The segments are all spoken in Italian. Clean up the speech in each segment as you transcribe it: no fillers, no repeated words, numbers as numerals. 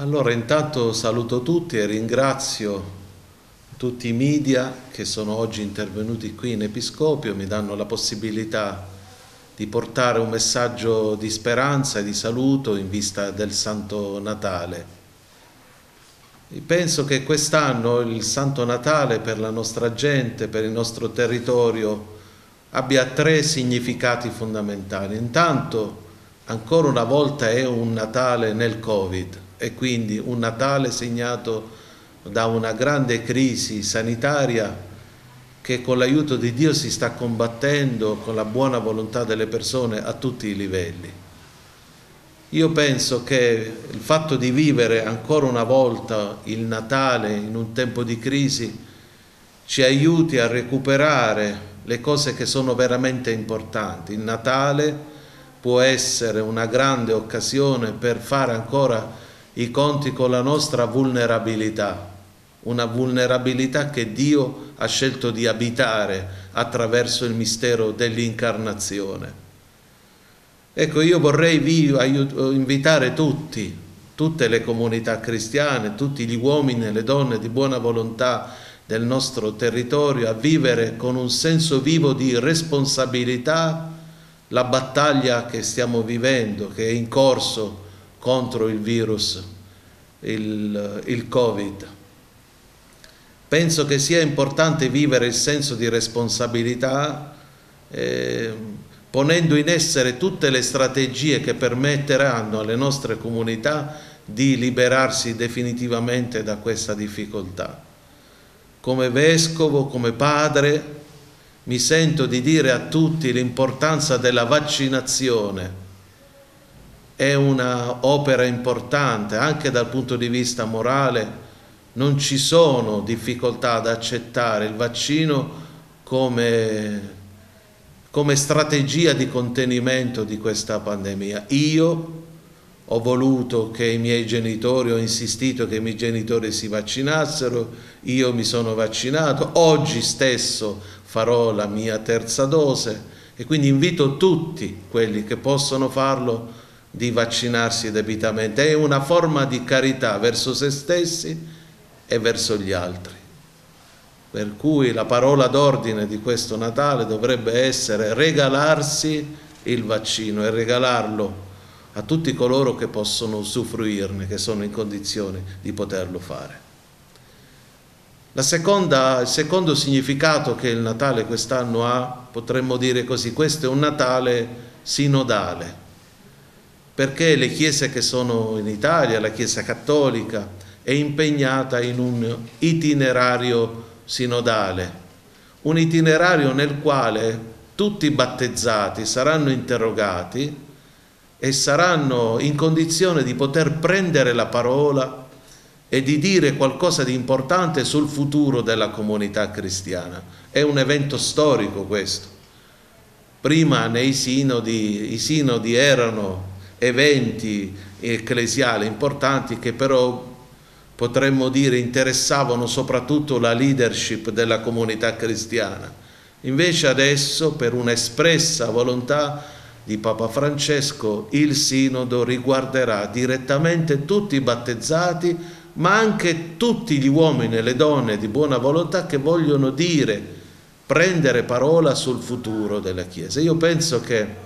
Allora, intanto saluto tutti e ringrazio tutti i media che sono oggi intervenuti qui in Episcopio, mi danno la possibilità di portare un messaggio di speranza e di saluto in vista del Santo Natale. Penso che quest'anno il Santo Natale per la nostra gente, per il nostro territorio, abbia tre significati fondamentali. Intanto, ancora una volta è un Natale nel Covid e quindi un Natale segnato da una grande crisi sanitaria che con l'aiuto di Dio si sta combattendo con la buona volontà delle persone a tutti i livelli. Io penso che il fatto di vivere ancora una volta il Natale in un tempo di crisi ci aiuti a recuperare le cose che sono veramente importanti. Il Natale può essere una grande occasione per fare ancora i conti con la nostra vulnerabilità, una vulnerabilità che Dio ha scelto di abitare attraverso il mistero dell'incarnazione. Ecco, io vorrei invitare tutte le comunità cristiane, tutti gli uomini e le donne di buona volontà del nostro territorio a vivere con un senso vivo di responsabilità la battaglia che stiamo vivendo, che è in corso contro il virus, il Covid. Penso che sia importante vivere il senso di responsabilità ponendo in essere tutte le strategie che permetteranno alle nostre comunità di liberarsi definitivamente da questa difficoltà. Come vescovo, come padre, mi sento di dire a tutti l'importanza della vaccinazione. È un'opera importante anche dal punto di vista morale, non ci sono difficoltà ad accettare il vaccino come strategia di contenimento di questa pandemia. Io ho voluto che i miei genitori, ho insistito che i miei genitori si vaccinassero, io mi sono vaccinato, oggi stesso farò la mia terza dose e quindi invito tutti quelli che possono farlo di vaccinarsi debitamente. È una forma di carità verso se stessi e verso gli altri. Per cui la parola d'ordine di questo Natale dovrebbe essere regalarsi il vaccino e regalarlo a tutti coloro che possono usufruirne, che sono in condizioni di poterlo fare. Il secondo significato che il Natale quest'anno ha, potremmo dire così, questo è un Natale sinodale, perché le chiese che sono in Italia, la Chiesa Cattolica, è impegnata in un itinerario sinodale, un itinerario nel quale tutti i battezzati saranno interrogati e saranno in condizione di poter prendere la parola e di dire qualcosa di importante sul futuro della comunità cristiana. È un evento storico questo. Prima i sinodi erano eventi ecclesiali importanti che però potremmo dire interessavano soprattutto la leadership della comunità cristiana. Invece adesso, per un'espressa volontà di Papa Francesco, il Sinodo riguarderà direttamente tutti i battezzati, ma anche tutti gli uomini e le donne di buona volontà che vogliono prendere parola sul futuro della Chiesa. Io penso che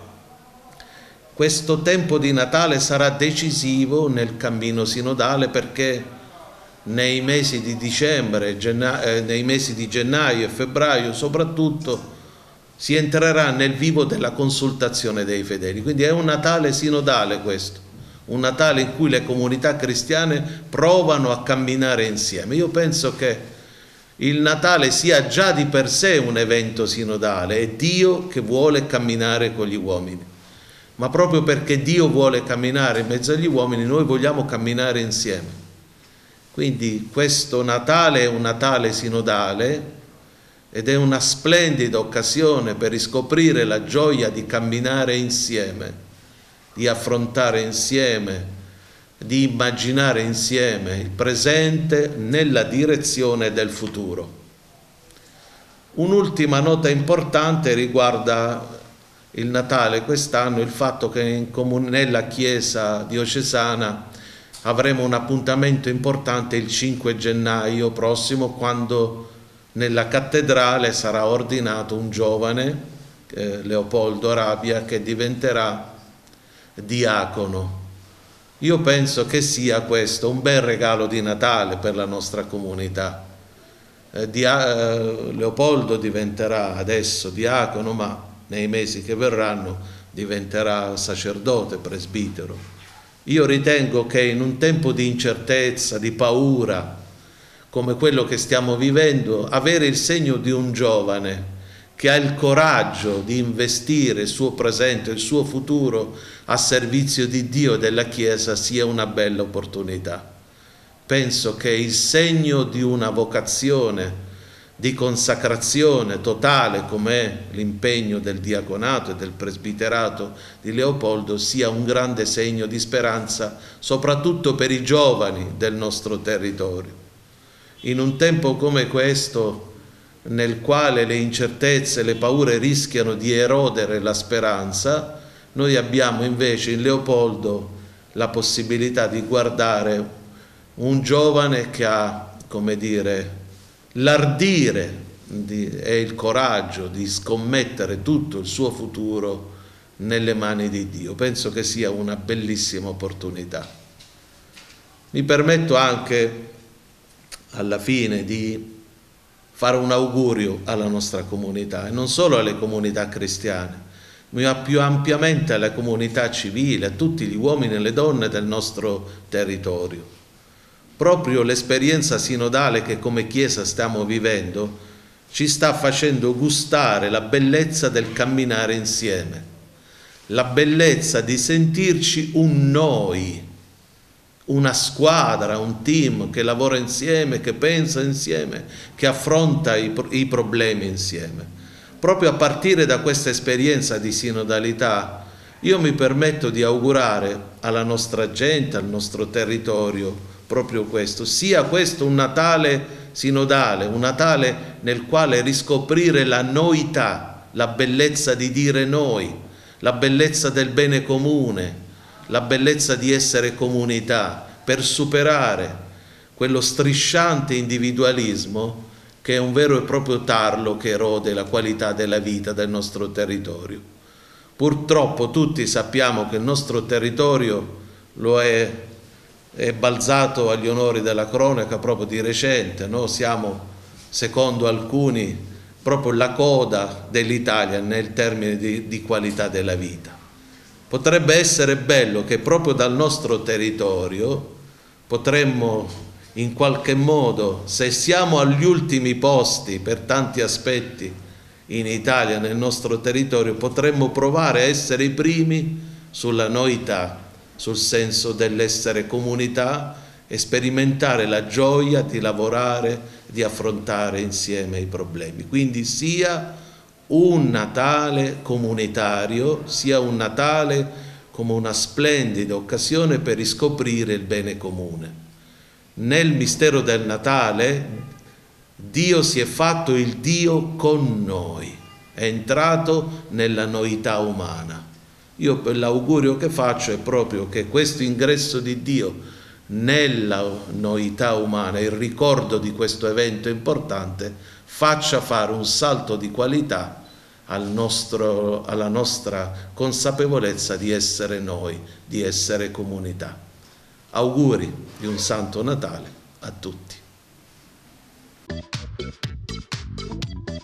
questo tempo di Natale sarà decisivo nel cammino sinodale perché nei mesi di dicembre, nei mesi di gennaio e febbraio soprattutto, si entrerà nel vivo della consultazione dei fedeli. Quindi è un Natale sinodale questo, un Natale in cui le comunità cristiane provano a camminare insieme. Io penso che il Natale sia già di per sé un evento sinodale, è Dio che vuole camminare con gli uomini. Ma proprio perché Dio vuole camminare in mezzo agli uomini, noi vogliamo camminare insieme. Quindi questo Natale è un Natale sinodale ed è una splendida occasione per riscoprire la gioia di camminare insieme, di affrontare insieme, di immaginare insieme il presente nella direzione del futuro. Un'ultima nota importante riguarda il Natale quest'anno, il fatto che nella Chiesa diocesana avremo un appuntamento importante il 5 gennaio prossimo, quando nella cattedrale sarà ordinato un giovane, Leopoldo Rabia, che diventerà diacono. Io penso che sia questo un bel regalo di Natale per la nostra comunità. Leopoldo diventerà adesso diacono, ma nei mesi che verranno diventerà sacerdote, presbitero. Io ritengo che in un tempo di incertezza, di paura, come quello che stiamo vivendo, avere il segno di un giovane che ha il coraggio di investire il suo presente, il suo futuro a servizio di Dio e della Chiesa sia una bella opportunità. Penso che il segno di una vocazione di consacrazione totale, come l'impegno del diaconato e del presbiterato di Leopoldo, sia un grande segno di speranza, soprattutto per i giovani del nostro territorio. In un tempo come questo, nel quale le incertezze e le paure rischiano di erodere la speranza, noi abbiamo invece in Leopoldo la possibilità di guardare un giovane che ha, come dire, l'ardire e il coraggio di scommettere tutto il suo futuro nelle mani di Dio. Penso che sia una bellissima opportunità. Mi permetto anche alla fine di fare un augurio alla nostra comunità, e non solo alle comunità cristiane, ma più ampiamente alla comunità civile, a tutti gli uomini e le donne del nostro territorio. Proprio l'esperienza sinodale che come Chiesa stiamo vivendo ci sta facendo gustare la bellezza del camminare insieme, la bellezza di sentirci un noi, una squadra, un team che lavora insieme, che pensa insieme, che affronta i problemi insieme. Proprio a partire da questa esperienza di sinodalità, io mi permetto di augurare alla nostra gente, al nostro territorio, proprio questo. Sia questo un Natale sinodale, un Natale nel quale riscoprire la noità, la bellezza di dire noi, la bellezza del bene comune, la bellezza di essere comunità, per superare quello strisciante individualismo che è un vero e proprio tarlo che erode la qualità della vita del nostro territorio. Purtroppo tutti sappiamo che il nostro territorio è balzato agli onori della cronaca proprio di recente, no? Siamo, secondo alcuni, proprio la coda dell'Italia nel termine di qualità della vita. Potrebbe essere bello che proprio dal nostro territorio potremmo in qualche modo, se siamo agli ultimi posti per tanti aspetti in Italia, nel nostro territorio, potremmo provare a essere i primi sulla noità, sul senso dell'essere comunità e sperimentare la gioia di lavorare, di affrontare insieme i problemi. Quindi sia un Natale comunitario, sia un Natale come una splendida occasione per riscoprire il bene comune. Nel mistero del Natale Dio si è fatto il Dio con noi, è entrato nella noità umana. Io l'augurio che faccio è proprio che questo ingresso di Dio nella noità umana, il ricordo di questo evento importante, faccia fare un salto di qualità alla nostra consapevolezza di essere noi, di essere comunità. Auguri di un Santo Natale a tutti.